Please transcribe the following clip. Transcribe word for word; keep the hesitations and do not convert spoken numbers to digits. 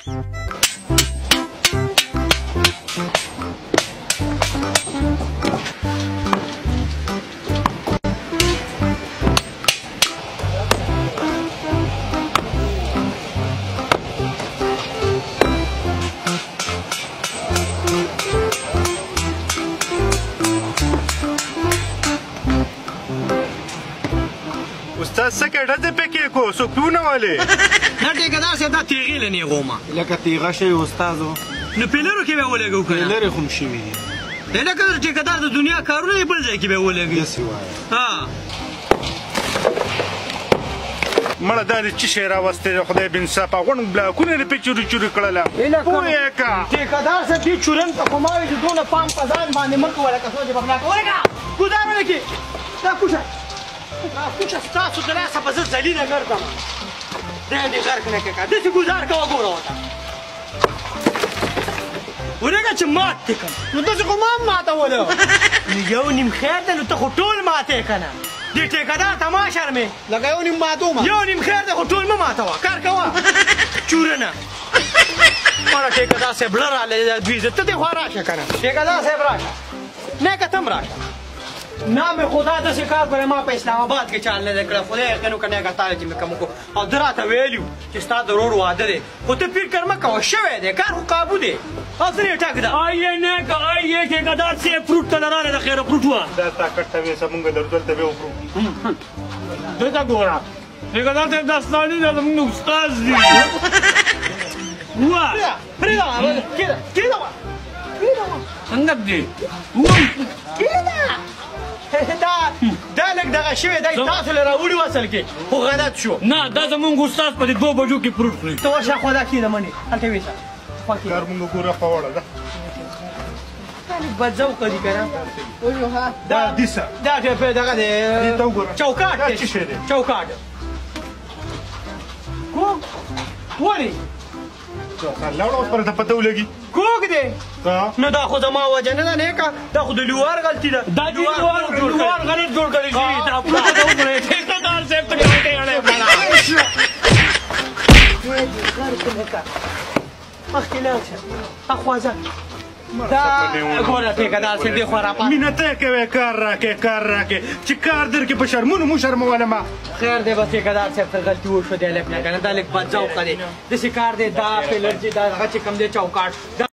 استاد سکه ډزې پکې کو سکونه ولې نه ټیکهدار صاحب دا تیغې له نیغومه لکه تیغه شوي استادو نو پیلرو کې به ولګو که نه پیلرې خو م شوي دي لکه ټیکهدار د دنیا کارونه یې بل ځای کې به ولګوي داسې وایه ها مړه دا دې څه شی راوستی دی خدای بېنصافه غونډ بلاکونه یې پې چوري چوري کړله پوه یې که ټیکهدار صاحب دې چورن ته خو ما وایي چې دونه پام په ځان باندې مه کوه لکه څو چې په بلاکه ولګه ګزار ولکې دا کوشه دا کوشه ستاسو د لاسه به زه ذلیله ګرځم دی دې غرق نه کړه داسې ګزار کوه ګوره ورته ورېږه چې مات دې کړم نو داسې خو ما هم ماتوله نو یو نیم خیر دی نو ته خو ټول ماتې که نه دې ټیکهدار ته ما شرمې لکه یو نیم ماتومه یو نیم خیر دی خو ټول مه ماتوه کار کوه چورنه مړه ټیکهدار صاحب له راله دوی زه ته دې خوا راشه که نه ټیکهدار صاحب راشه نه که ته هم راشه نام خدا داسې کار کړی ما په اسلام آباد کې چال نه دی کړی خدای یقین وکړه نیکه تاله چې مې کوم وکړو او ده راته ویلي وو چې ستا د ورور واده دی خو ته فکر مه کوه شوی دی کار خو قابو دی او ته یې ټک ده آیه نیکه آیه ټیکهدار صاحب فروټ ته نه راغلی د خیره فروټ وه دا طاقت ته ویسه مونږ درځو دلته بیا وکړو دلته ګوره ټیکهدار صاحب داستاني ده زموږ استاد دي وه پرېږده کېده کېده وه څنګه دی کېده دا دا لږ دغه شوی دی تاسو له راوړي و اصل کې خو غلط شو نه دا زموږ استاد په دې دوه بجو کې فروټ خوري ته ورشه خوا دا کېده منې هلته ویسه خوا کېده کار مونږ ګوره خواړه ده دا لږ بدذوقه دي که نه دا دیسه دا دغه دی دې ته وګوره چوکاټ دا دی څه شی دی چوکاټ کوږ ولې لاړه اوس پرې ته پته ولګي کوږ دی ها نو دا خو زما وجه نه ده نیکه دا خو د لوار غلطي ده دا چې لوار لوار غلط جوړ کړی شي دا پوهه ته وګورئ ټیکهدار صاحب ته کوټې اړې وکړه مخکې لاړ شه اخوا ځه دا ګوره ټیکهدار صاحب دې خوا راپا مینه ته یې کوې کار راکې کار راکې چې کار درکې په شرمونو مو شرموله ما خیر دی بس ټیکهدار صاحب ته غلطي وشوه دی لږ نه که نه دا لږ بدذوقه دی داسې کار دی دا پیلر چې دا هغه چې کوم دی چوکاټ